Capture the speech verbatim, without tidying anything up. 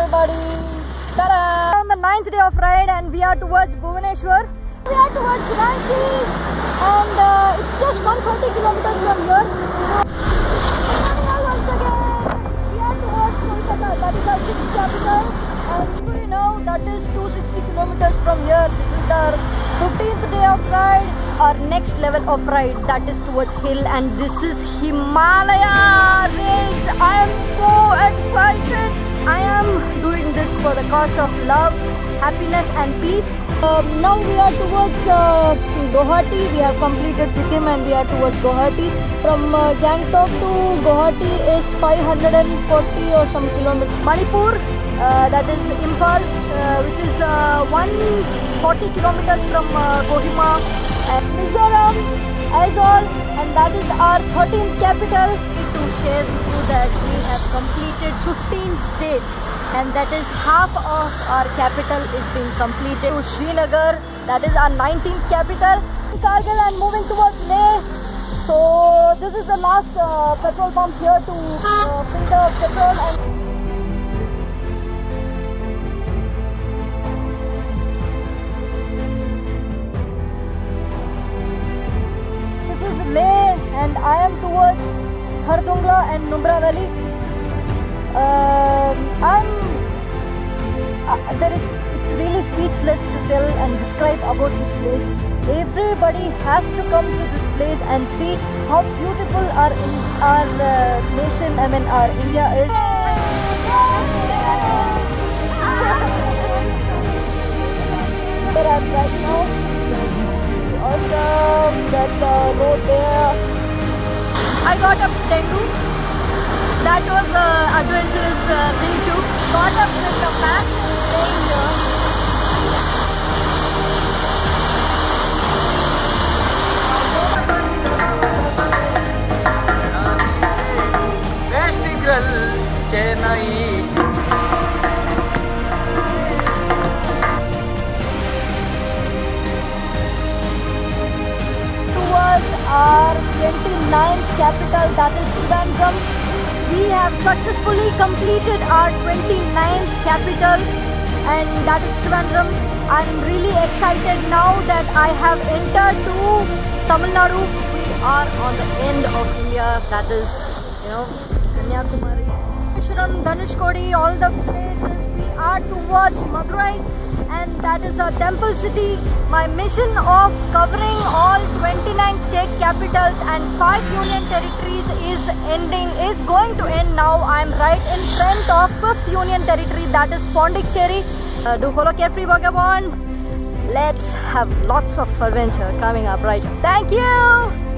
everybody. Ta-da! On the ninth day of ride and we are towards Bhubaneswar. We are towards Ranchi and uh, it's just one hundred thirty kilometers from here. Once again, we are towards Kolkata. That is our sixth capital. And you know that is two hundred sixty kilometers from here. This is the fifteenth day of ride. Our next level of ride, that is towards hill, and this is Himalaya range. I am so excited. I am doing this for the cause of love, happiness and peace. Um, now we are towards uh, Guwahati. We have completed Sikkim and we are towards Guwahati. From uh, Gangtok to Guwahati is five hundred forty or some kilometers. Manipur, uh, that is Imphal, uh, which is uh, one hundred forty kilometers from uh, Kohima. And Mizoram, Aizawl, and that is our thirteenth capital. To share with you that we have completed fifteen states, and that is half of our capital is being completed. To Srinagar, that is our nineteenth capital. Kargil and moving towards Leh. So this is the last uh, petrol pump here to uh, fill the petrol. And Leh, and I am towards Hardungla and Nubra Valley. Uh, I'm. Uh, there is. It's really speechless to tell and describe about this place. Everybody has to come to this place and see how beautiful our in our uh, nation. I mean, our India is. Where I'm right now. Awesome, that uh, road there. I got a dengue. That was an uh, adventurous uh, thing too. Got up with a pack staying here. Festival Chennai. Our twenty-ninth capital, that is Trivandrum. We have successfully completed our twenty-ninth capital, and that is Trivandrum. I'm really excited now that I have entered to Tamil Nadu. We are on the end of India, that is, you know, Kanyakumari, Rameshwaram, Dhanushkodi, all the places. We are towards Madurai, and that is a temple city. My mission of covering all twenty-nine state capitals and five union territories is ending, is going to end now. I am right in front of fifth union territory, that is Pondicherry. Uh, do follow Carefree Vagabond. Let's have lots of adventure coming up right now. Thank you.